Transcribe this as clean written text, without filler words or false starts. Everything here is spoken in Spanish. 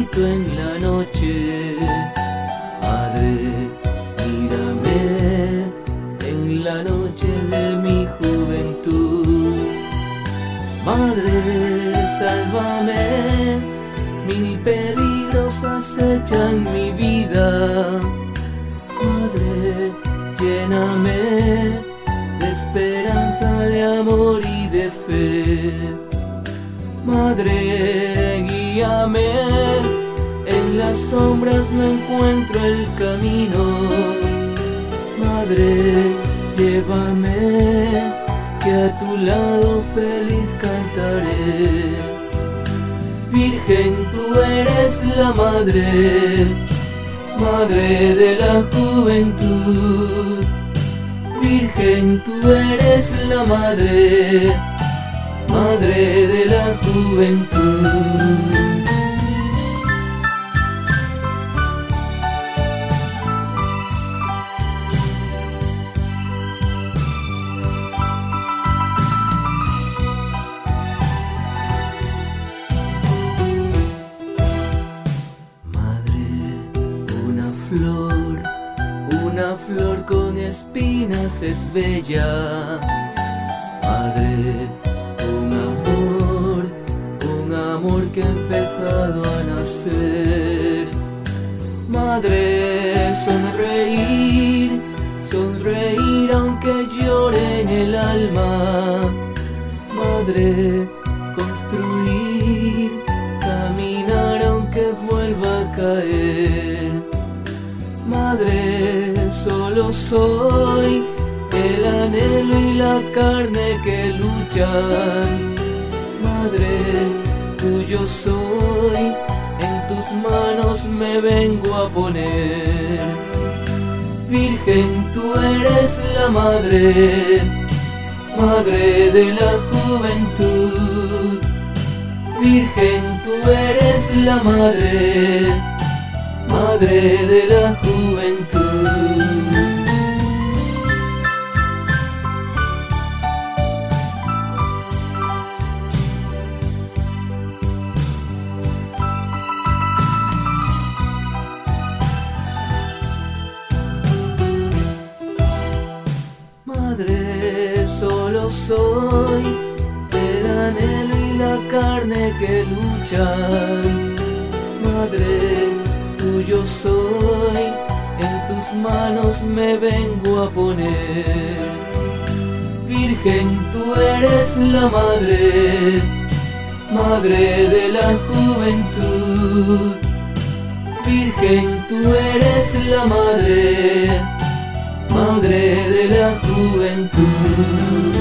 canto en la noche. Madre, mírame en la noche de mi juventud. Madre, sálvame, mil peligros acechan mi vida. Madre, lléname de esperanza, de amor y de fe. Madre, guíame, en las sombras no encuentro el camino. Madre, llévame, que a tu lado feliz cantaré. Virgen, tú eres la madre, madre de la juventud. Virgen, tú eres la madre, madre de la juventud. Una flor con espinas es bella. Madre, un amor que ha empezado a nacer. Madre, sonreír, sonreír aunque llore en el alma. Madre, construir, caminar aunque vuelva a caer. Madre, solo soy el anhelo y la carne que luchan. Madre, tuyo soy, en tus manos me vengo a poner. Virgen, tú eres la madre, madre de la juventud. Virgen, tú eres la madre, madre de la juventud. Madre, solo soy el anhelo y la carne que luchan. Madre, tuyo soy, en tus manos me vengo a poner. Virgen, tú eres la madre, madre de la juventud. Virgen, tú eres la madre, madre de la juventud.